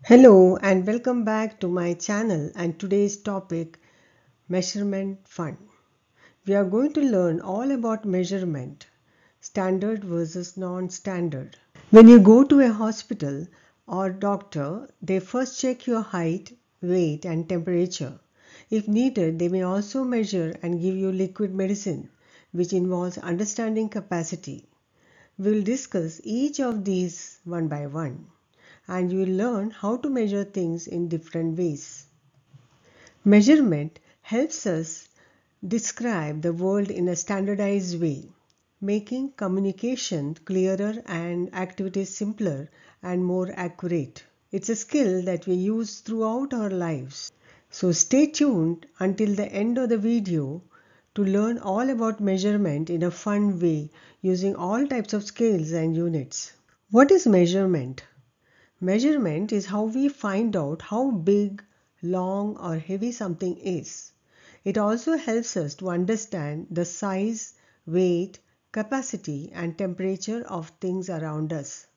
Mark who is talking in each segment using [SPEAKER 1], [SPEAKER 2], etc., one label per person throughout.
[SPEAKER 1] Hello and welcome back to my channel, and today's topic, measurement fun. We are going to learn all about measurement, standard versus non-standard. When you go to a hospital or doctor, they first check your height, weight and temperature. If needed, they may also measure and give you liquid medicine, which involves understanding capacity. We will discuss each of these one by one, and you will learn how to measure things in different ways. Measurement helps us describe the world in a standardized way, making communication clearer and activities simpler and more accurate. It's a skill that we use throughout our lives. So stay tuned until the end of the video to learn all about measurement in a fun way using all types of scales and units. What is measurement? Measurement is how we find out how big, long or heavy something is. It also helps us to understand the size, weight, capacity and temperature of things around us.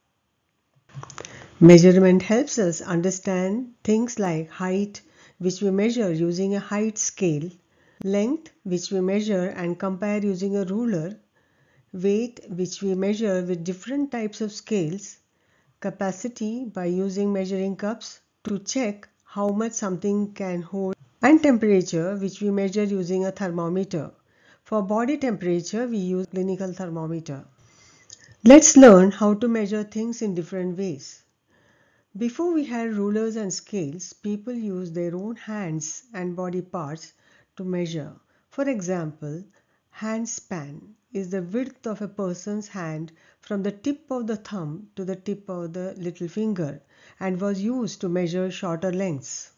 [SPEAKER 1] Measurement helps us understand things like height, which we measure using a height scale, length, which we measure and compare using a ruler, weight, which we measure with different types of scales, capacity by using measuring cups to check how much something can hold, and temperature, which we measure using a thermometer. For body temperature, we use clinical thermometer. Let's learn how to measure things in different ways. Before we had rulers and scales, people used their own hands and body parts to measure. For example, hand span is the width of a person's hand from the tip of the thumb to the tip of the little finger and was used to measure shorter lengths.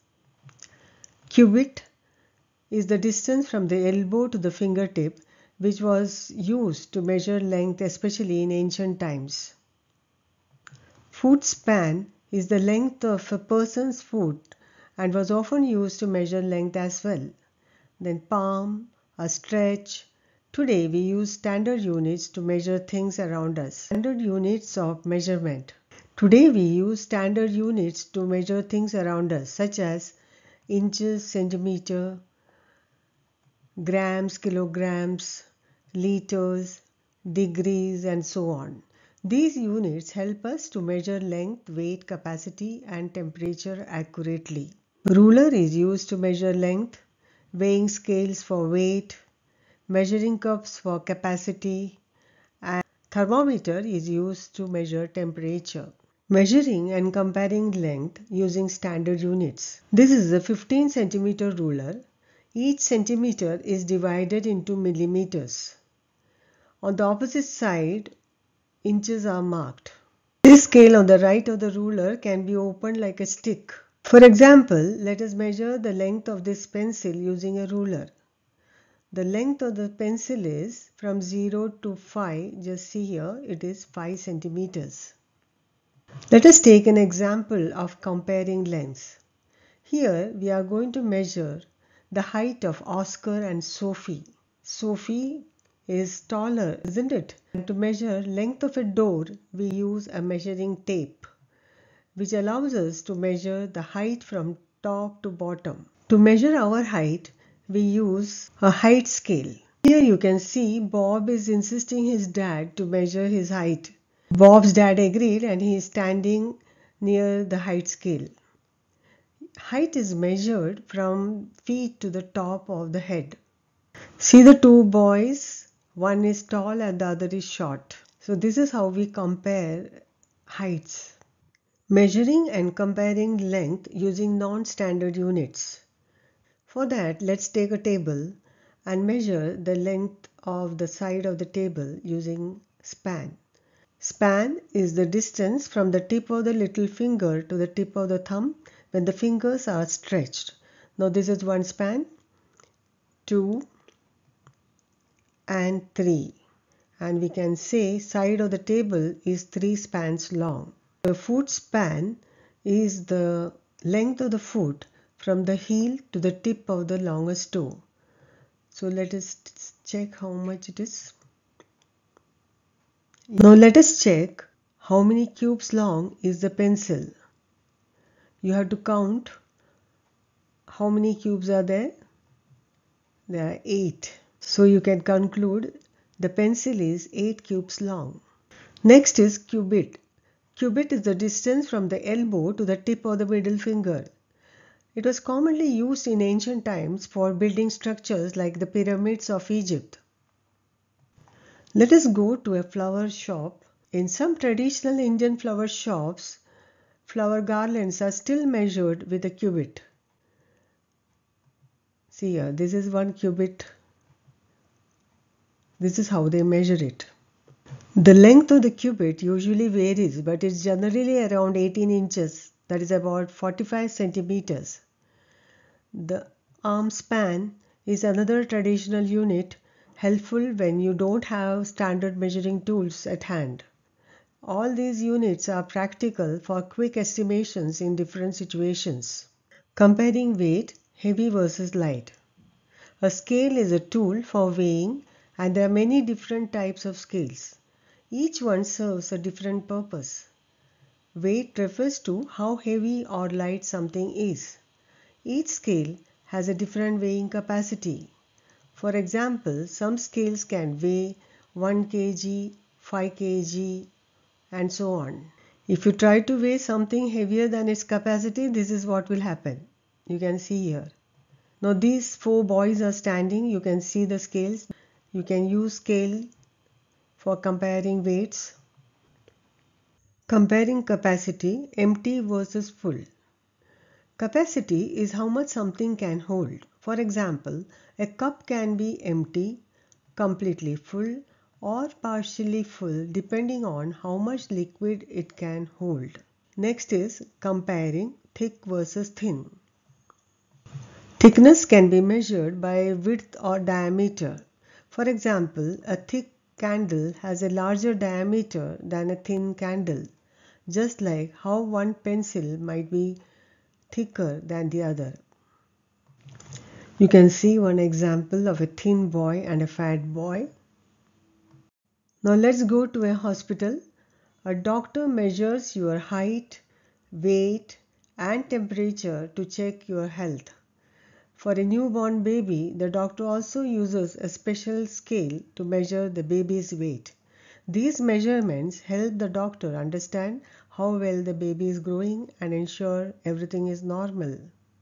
[SPEAKER 1] Cubit is the distance from the elbow to the fingertip, which was used to measure length, especially in ancient times. Foot span is the length of a person's foot and was often used to measure length as well. Then palm, a stretch. Today we use standard units to measure things around us. Standard units of measurement. Today we use standard units to measure things around us, such as inches, centimeter, grams, kilograms, liters, degrees and so on. These units help us to measure length, weight, capacity and temperature accurately. Ruler is used to measure length, weighing scales for weight, measuring cups for capacity, and thermometer is used to measure temperature. Measuring and comparing length using standard units. This is a 15 centimeter ruler. Each centimeter is divided into millimeters. On the opposite side, inches are marked. This scale on the right of the ruler can be opened like a stick. For example, let us measure the length of this pencil using a ruler. The length of the pencil is from 0 to 5, just see here, it is 5 centimeters. Let us take an example of comparing lengths. Here we are going to measure the height of Oscar and Sophie. Sophie is taller, isn't it? And to measure length of a door, we use a measuring tape, which allows us to measure the height from top to bottom. To measure our height, we use a height scale. Here you can see Bob is insisting his dad to measure his height. Bob's dad agreed and he is standing near the height scale. Height is measured from feet to the top of the head. See the two boys, one is tall and the other is short. So this is how we compare heights. Measuring and comparing length using non-standard units. For that, let's take a table and measure the length of the side of the table using span. Span is the distance from the tip of the little finger to the tip of the thumb when the fingers are stretched. Now this is one span, 2 and 3. And we can say side of the table is 3 spans long. The foot span is the length of the foot from the heel to the tip of the longest toe. So let us check how much it is. Now let us check how many cubes long is the pencil. You have to count how many cubes are there. There are 8. So you can conclude the pencil is 8 cubes long. Next is cubit. Cubit is the distance from the elbow to the tip of the middle finger. It was commonly used in ancient times for building structures like the pyramids of Egypt. Let us go to a flower shop. In some traditional Indian flower shops, flower garlands are still measured with a cubit. See here, this is 1 cubit. This is how they measure it. The length of the cubit usually varies, but it's generally around 18 inches, that is about 45 centimeters. The arm span is another traditional unit, helpful when you don't have standard measuring tools at hand. All these units are practical for quick estimations in different situations. Comparing weight, heavy versus light. A scale is a tool for weighing, and there are many different types of scales. Each one serves a different purpose. Weight refers to how heavy or light something is. Each scale has a different weighing capacity. For example, some scales can weigh 1 kg, 5 kg, and so on. If you try to weigh something heavier than its capacity, this is what will happen. You can see here. Now these 4 boys are standing. You can see the scales. You can use scale for comparing weights. Comparing capacity, empty versus full. Capacity is how much something can hold. For example, a cup can be empty, completely full, or partially full depending on how much liquid it can hold. Next is comparing thick versus thin. Thickness can be measured by width or diameter. For example, a thick candle has a larger diameter than a thin candle, just like how one pencil might be thicker than the other. You can see one example of a thin boy and a fat boy. Now let's go to a hospital. A doctor measures your height, weight, and temperature to check your health. For a newborn baby, the doctor also uses a special scale to measure the baby's weight. These measurements help the doctor understand how well the baby is growing and ensure everything is normal.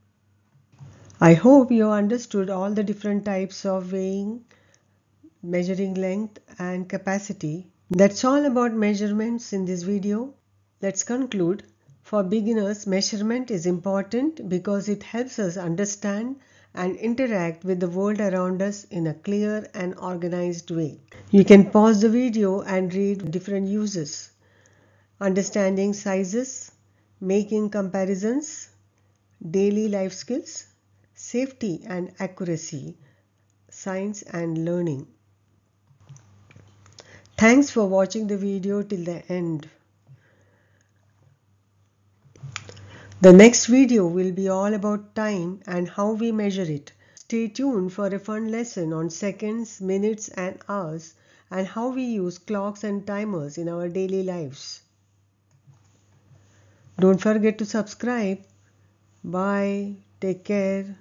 [SPEAKER 1] I hope you understood all the different types of weighing, measuring length and capacity. That's all about measurements in this video. Let's conclude. For beginners, measurement is important because it helps us understand and interact with the world around us in a clear and organized way. You can pause the video and read different uses. Understanding sizes, making comparisons, daily life skills, safety and accuracy, science and learning. Thanks for watching the video till the end. The next video will be all about time and how we measure it. Stay tuned for a fun lesson on seconds, minutes and hours and how we use clocks and timers in our daily lives. Don't forget to subscribe. Bye. Take care.